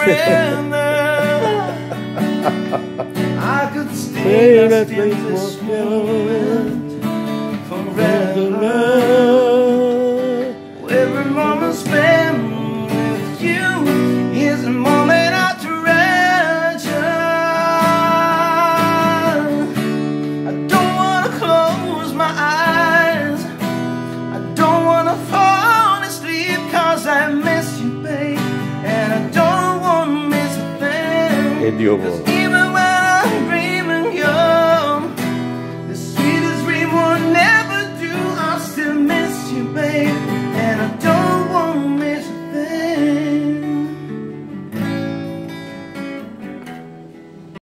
surrender. I could stay lost in this moment forever. Every moment spent with you is a moment I treasure. I don't wanna close my eyes, I don't wanna fall asleep, 'cause I miss you, babe, and I don't wanna miss a thing. E Dio vuole.